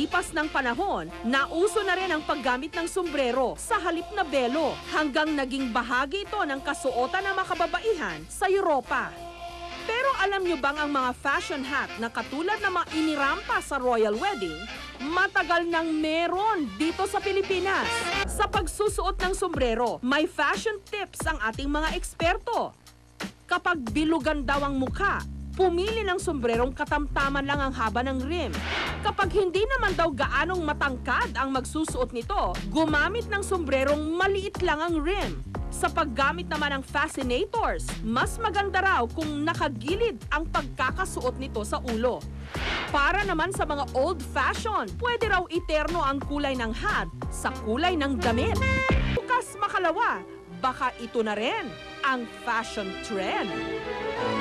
paglipas ng panahon, nauso na rin ang paggamit ng sombrero sa halip na belo hanggang naging bahagi ito ng kasuotan ng mga kababaihan sa Europa. Pero alam nyo bang ang mga fashion hat na katulad ng mga inirampa sa royal wedding, matagal nang meron dito sa Pilipinas? Sa pagsusuot ng sombrero, may fashion tips ang ating mga eksperto. Kapag bilugan daw ang mukha, pumili ng sombrerong katamtaman lang ang haba ng rim. Kapag hindi naman daw gaanong matangkad ang magsusuot nito, gumamit ng sombrerong maliit lang ang rim. Sa paggamit naman ng fascinators, mas maganda raw kung nakagilid ang pagkakasuot nito sa ulo. Para naman sa mga old-fashioned, pwede raw iterno ang kulay ng hat sa kulay ng damit. Bukas makalawa, baka ito na rin ang fashion trend.